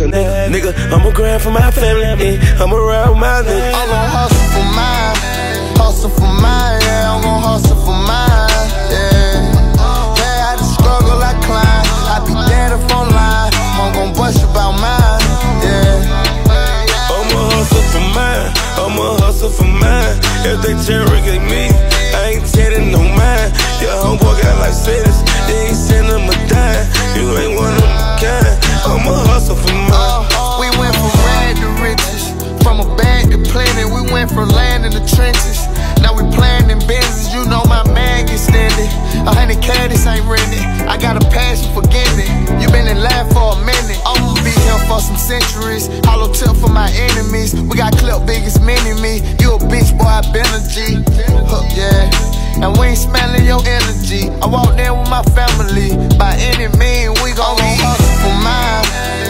Nigga, I'ma grind for my family, I'ma ride with my nigga. I'm gon' hustle for mine, hustle for mine, yeah. I'm gon' hustle for mine, yeah. Yeah, I just struggle, I climb. I be dead if I'm lying. I'm gon' bust about mine, yeah. I'ma hustle for mine, I'ma hustle for mine. If they interrogate me, I ain't telling no mind. Your homeboy got like cities, they ain't send him a dime. You ain't one of them kind, I'ma hustle for mine. We went from rag to riches, from a bag to plenty. We went from land in the trenches. Now we playing in business, you know my man get extended. 100 caddies ain't rented, I got a passion for getting it. You been in line for a minute, I'ma be here for some centuries. Hollow tip for my enemies, we got clip big as mini me. You a bitch, boy, I been a G. Yeah, and we ain't smelling your energy. I walked in with my family, by any means we gon' hustle for mine.